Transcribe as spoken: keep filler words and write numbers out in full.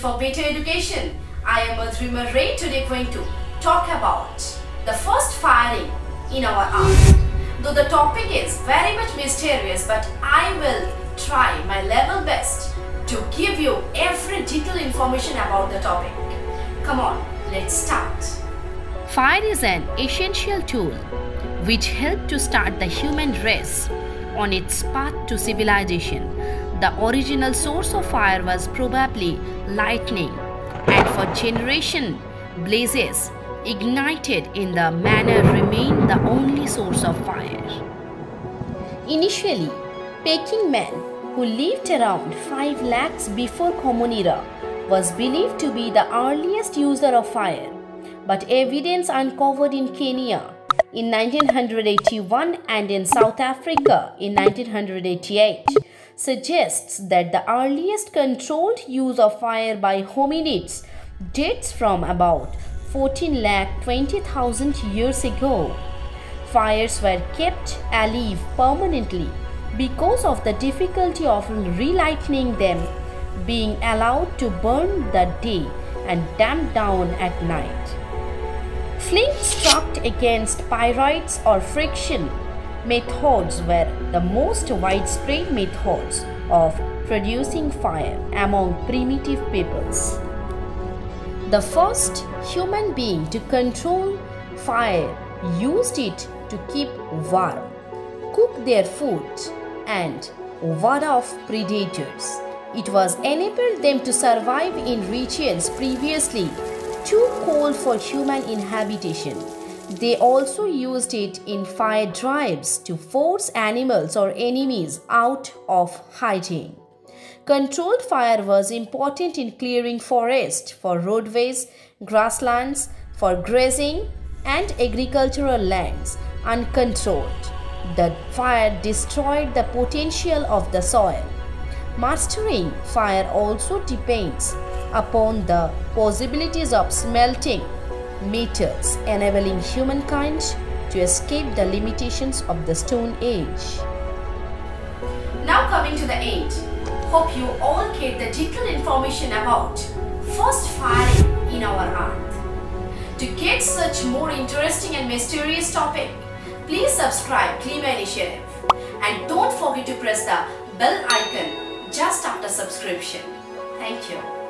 for better education. I am Madhurima Ray, today going to talk about the first firing in our art. Though the topic is very much mysterious, but I will try my level best to give you every detailed information about the topic. Come on, let's start. Fire is an essential tool which helped to start the human race on its path to civilization. The original source of fire was probably lightning, and for generations, blazes ignited in the manner remained the only source of fire. Initially, Peking man, who lived around five lakhs before Common Era, was believed to be the earliest user of fire, but evidence uncovered in Kenya in nineteen eighty-one and in South Africa in nineteen eighty-eight suggests that the earliest controlled use of fire by hominids dates from about fourteen lakh twenty thousand years ago. Fires were kept alive permanently because of the difficulty of relighting them, being allowed to burn the day and damp down at night. Flint struck against pyrites or friction methods were the most widespread methods of producing fire among primitive peoples. The first human being to control fire used it to keep warm, cook their food, and ward off predators. It was enabled them to survive in regions previously too cold for human inhabitation. They also used it in fire drives to force animals or enemies out of hiding. Controlled fire was important in clearing forest for roadways, grasslands, for grazing, and agricultural lands. Uncontrolled, the fire destroyed the potential of the soil. Mastering fire also depends upon the possibilities of smelting metals, enabling humankind to escape the limitations of the Stone Age. Now coming to the end, hope you all get the detailed information about first firing in our earth. To get such more interesting and mysterious topic, please subscribe Klima Initiative and don't forget to press the bell icon just after subscription. Thank you.